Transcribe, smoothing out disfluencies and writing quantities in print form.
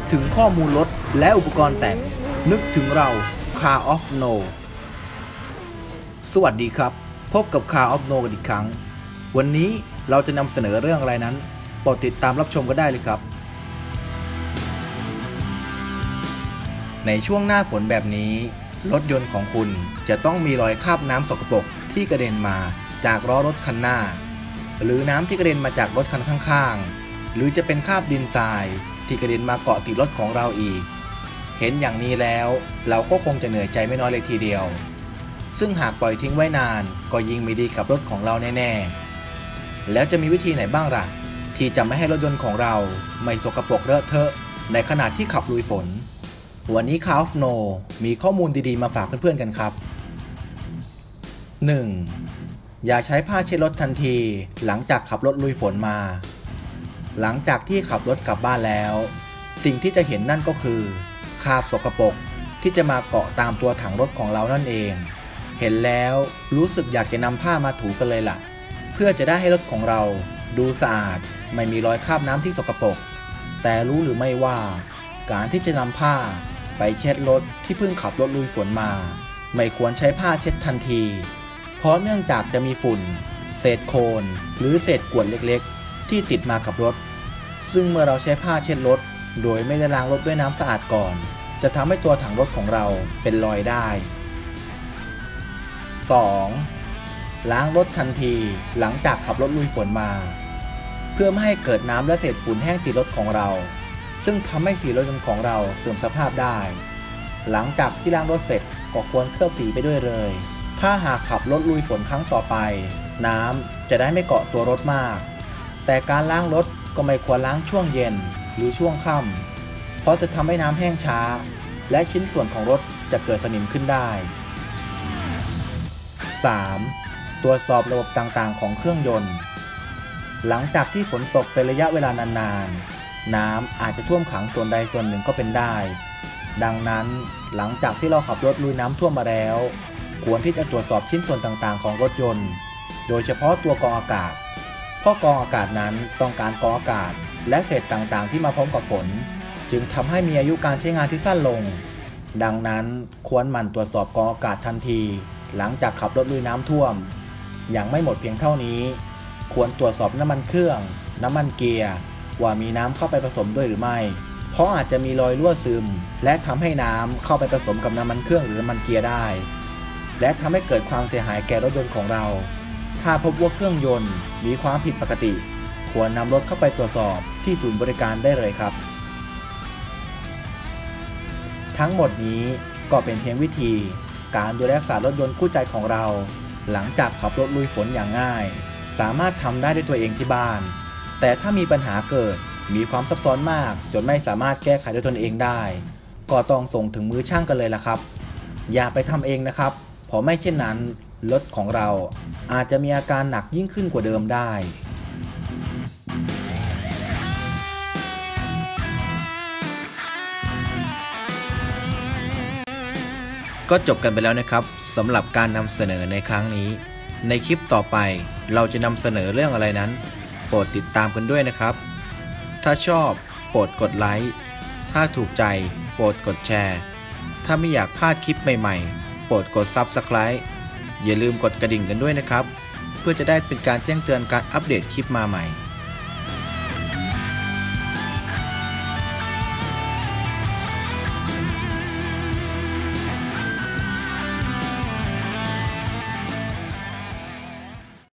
ถึงข้อมูลรถและอุปกรณ์แต่งนึกถึงเรา Car of No สวัสดีครับพบกับ Car of No กันอีกครั้งวันนี้เราจะนำเสนอเรื่องอะไรนั้นโปรดติดตามรับชมกันได้เลยครับในช่วงหน้าฝนแบบนี้รถยนต์ของคุณจะต้องมีรอยคราบน้ำสกปรกที่กระเด็นมาจากล้อรถคันหน้าหรือน้ำที่กระเด็นมาจากรถคันข้างๆหรือจะเป็นคราบดินทรายที่กระเด็นมาเกาะติดรถของเราอีกเห็นอย่างนี้แล้วเราก็คงจะเหนื่อยใจไม่น้อยเลยทีเดียวซึ่งหากปล่อยทิ้งไว้นานก็ยิ่งไม่ดีกับรถของเราแน่ๆแล้วจะมีวิธีไหนบ้างล่ะที่จะไม่ให้รถยนต์ของเราไม่สกปรกเลอะเทอะในขณะที่ขับลุยฝนวันนี้ Car of No มีข้อมูลดีๆมาฝากเพื่อนๆกันครับ 1. อย่าใช้ผ้าเช็ดรถทันทีหลังจากขับรถลุยฝนมาหลังจากที่ขับรถกลับบ้านแล้วสิ่งที่จะเห็นนั่นก็คือคราบสกปรกที่จะมาเกาะตามตัวถังรถของเรานั่นเองเห็นแล้วรู้สึกอยากจะนำผ้ามาถูกันเลยล่ะเพื่อจะได้ให้รถของเราดูสะอาดไม่มีรอยคราบน้ำที่สกปรกแต่รู้หรือไม่ว่าการที่จะนำผ้าไปเช็ดรถที่เพิ่งขับรถลุยฝนมาไม่ควรใช้ผ้าเช็ดทันทีเพราะเนื่องจากจะมีฝุ่นเศษโคลนหรือเศษกรวดเล็กๆที่ติดมากับรถซึ่งเมื่อเราใช้ผ้าเช็ดรถโดยไม่ได้ล้างรถด้วยน้ำสะอาดก่อนจะทำให้ตัวถังรถของเราเป็นรอยได้ 2. ล้างรถทันทีหลังจากขับรถลุยฝนมาเพื่อไม่ให้เกิดน้ำและเศษฝุ่นแห้งติดรถของเราซึ่งทำให้สีรถยนต์ของเราเสื่อมสภาพได้หลังจากที่ล้างรถเสร็จก็ควรเคลือบสีไปด้วยเลยถ้าหากขับรถลุยฝนครั้งต่อไปน้ำจะได้ไม่เกาะตัวรถมากแต่การล้างรถก็ไม่ควรล้างช่วงเย็นหรือช่วงค่ำเพราะจะทำให้น้ำแห้งช้าและชิ้นส่วนของรถจะเกิดสนิมขึ้นได้ 3. ตรวจสอบระบบต่างๆของเครื่องยนต์หลังจากที่ฝนตกเป็นระยะเวลานานๆน้ำอาจจะท่วมขังส่วนใดส่วนหนึ่งก็เป็นได้ดังนั้นหลังจากที่เราขับรถลุยน้ำท่วมมาแล้วควรที่จะตรวจสอบชิ้นส่วนต่างๆของรถยนต์โดยเฉพาะตัวกรองอากาศเพราะกรองอากาศนั้นต้องการกรองอากาศและเศษต่างๆที่มาพร้อมกับฝนจึงทำให้มีอายุการใช้งานที่สั้นลงดังนั้นควรหมั่นตรวจสอบกรองอากาศทันทีหลังจากขับรถลุยน้ำท่วมยังไม่หมดเพียงเท่านี้ควรตรวจสอบน้ำมันเครื่องน้ำมันเกียร์ว่ามีน้ำเข้าไปผสมด้วยหรือไม่เพราะอาจจะมีรอยรั่วซึมและทำให้น้ำเข้าไปผสมกับน้ำมันเครื่องหรือน้ำมันเกียร์ได้และทำให้เกิดความเสียหายแก่รถยนต์ของเราถ้าพบว่าเครื่องยนต์มีความผิดปกติควรนำรถเข้าไปตรวจสอบที่ศูนย์บริการได้เลยครับทั้งหมดนี้ก็เป็นเพียงวิธีการดูแลรักษารถยนต์คู่ใจของเราหลังจากขับรถลุยฝนอย่างง่ายสามารถทำได้ด้วยตัวเองที่บ้านแต่ถ้ามีปัญหาเกิดมีความซับซ้อนมากจนไม่สามารถแก้ไขด้วยตนเองได้ก็ต้องส่งถึงมือช่างกันเลยล่ะครับอย่าไปทำเองนะครับเพราะไม่เช่นนั้นรถของเราอาจจะมีอาการหนักยิ่งขึ้นกว่าเดิมได้ก็จบกันไปแล้วนะครับสำหรับการนำเสนอในครั้งนี้ในคลิปต่อไปเราจะนำเสนอเรื่องอะไรนั้นโปรดติดตามกันด้วยนะครับถ้าชอบโปรดกดไลค์ถ้าถูกใจโปรดกดแชร์ถ้าไม่อยากพลาดคลิปใหม่ๆโปรดกด Subscribe อย่าลืมกดกระดิ่งกันด้วยนะครับเพื่อจะได้เป็นการแจ้งเตือนการอัปเดตคลิปมาใหม่